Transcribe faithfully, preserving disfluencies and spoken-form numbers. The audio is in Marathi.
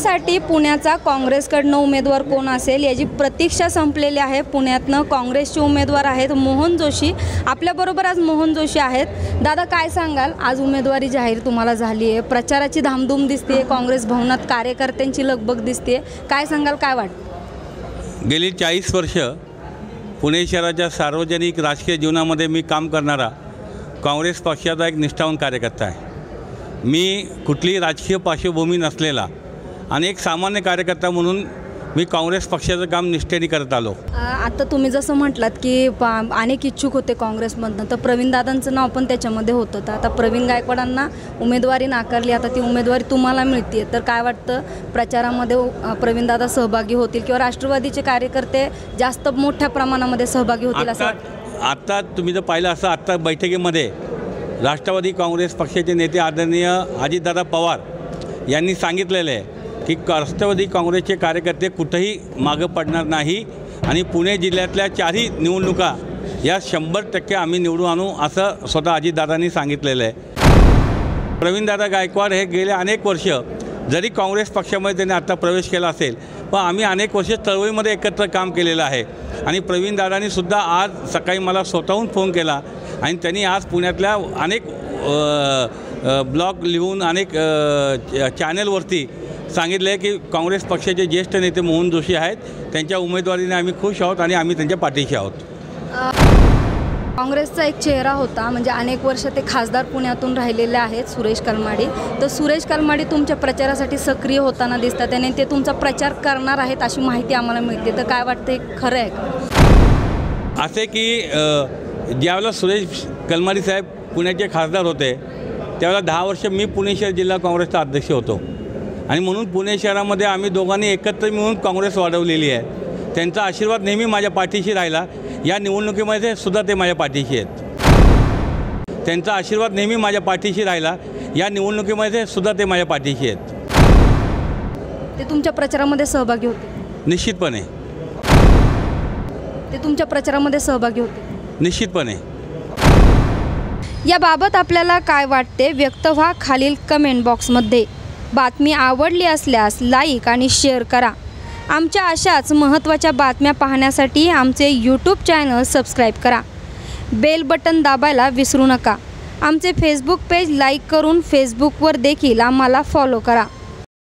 प्रचारासाठी पुण्याचा काँग्रेसकडनं उमेदवार कोण असेल याची प्रतीक्षा संपलेली आहे। पुण्यातनं काँग्रेसचे उमेदवार आहेत मोहन जोशी, आपल्याबरोबर आज मोहन जोशी आहेत। दादा काय सांगाल, आज उमेदवारी जाहीर तुम्हाला झाली आहे, प्रचाराची धामधूम दिसते, काँग्रेस भवनात कार्यकर्त्यांची लगबग दिसते, काय सांगाल, काय वाटतं? गेली चाळीस वर्ष पुणे शहराच्या सार्वजनिक राजकीय जीवनामध्ये मी काम करणारा काँग्रेस पक्षाचा एक निष्ठावान कार्यकर्ता आहे। मी कुठलीही राजकीय पार्श्वभूमी नसलेला आणि एक सामान्य कार्यकर्ता म्हणून मी काँग्रेस पक्षाचं काम निष्ठेने करत आलो। आता तुम्ही जसं म्हटलात की अनेक इच्छुक होते काँग्रेसमधनं, तर प्रवीण दादांचं नाव पण त्याच्यामध्ये होतं, तर आता प्रवीण गायकवाडांना उमेदवारी नाकारली, आता ती उमेदवारी तुम्हाला मिळते, तर काय वाटतं प्रचारामध्ये प्रवीण दादा सहभागी होतील किंवा राष्ट्रवादीचे कार्यकर्ते जास्त मोठ्या प्रमाणामध्ये सहभागी होतील असं वाटतं? आता तुम्ही जर पाहिलं असं, आत्ता बैठकीमध्ये राष्ट्रवादी काँग्रेस पक्षाचे नेते आदरणीय अजितदादा पवार यांनी सांगितलेले आहे की राष्ट्रवादी काँग्रेसचे कार्यकर्ते कुठेही मागं पडणार नाही आणि पुणे जिल्ह्यातल्या चारही निवडणुका या शंभर टक्के आम्ही निवडून आणू असं स्वतः अजितदादांनी सांगितलेलं आहे। प्रवीणदादा गायकवाड हे गेले अनेक वर्ष जरी काँग्रेस पक्षामध्ये त्यांनी आता प्रवेश केला असेल, पण आम्ही अनेक वर्ष चळवळीमध्ये एकत्र काम केलेलं आहे आणि प्रवीणदादांनी सुद्धा आज सकाळी मला स्वतःहून फोन केला आणि त्यांनी आज पुण्यातल्या अनेक ब्लॉग लिहून अनेक चॅनलवरती सांगितलं आहे की काँग्रेस पक्षाचे ज्येष्ठ नेते मोहन जोशी आहेत, त्यांच्या उमेदवारीने आम्ही खुश आहोत आणि आम्ही त्यांच्या पाठीशी आहोत। काँग्रेसचा एक चेहरा होता, म्हणजे अनेक वर्ष ते खासदार पुण्यातून राहिलेले आहेत सुरेश कलमाडी, तर सुरेश कलमाडी तुमच्या प्रचारासाठी सक्रिय होताना दिसतात, त्याने ते तुमचा प्रचार करणार आहेत अशी माहिती आम्हाला मिळते, तर काय वाटतं, हे खरं आहे का? असे की ज्यावेळेला सुरेश कलमाडी साहेब पुण्याचे खासदार होते त्यावेळेला दहा वर्ष मी पुणे शहर जिल्हा काँग्रेसचा अध्यक्ष होतो आणि म्हणून पुणे शहरामध्ये आम्ही दोघांनी एकत्र मिळून काँग्रेस वाढवलेली आहे। त्यांचा आशीर्वाद नेहमी माझ्या पाठीशी राहिला, या निवडणुकीमध्ये सुद्धा ते माझ्या पाठीशी आहेत। त्यांचा आशीर्वाद नेहमी माझ्या पाठीशी राहिला, या निवडणुकीमध्ये सुद्धा ते माझ्या पाठीशी आहेत। ते तुमच्या प्रचारामध्ये सहभागी होते? निश्चितपणे ते तुमच्या प्रचारामध्ये सहभागी होते? निश्चितपणे। याबाबत आपल्याला काय वाटते व्यक्त व्हा खालील कमेंट बॉक्समध्ये। बातमी आवडली असल्यास लाईक आणि शेअर करा। आमच्या अशाच महत्त्वाच्या बातम्या पाहण्यासाठी आमचे यूट्यूब चॅनल सबस्क्राईब करा, बेल बटन दाबायला विसरू नका। आमचे फेसबुक पेज लाईक करून फेसबुकवर देखील आम्हाला फॉलो करा।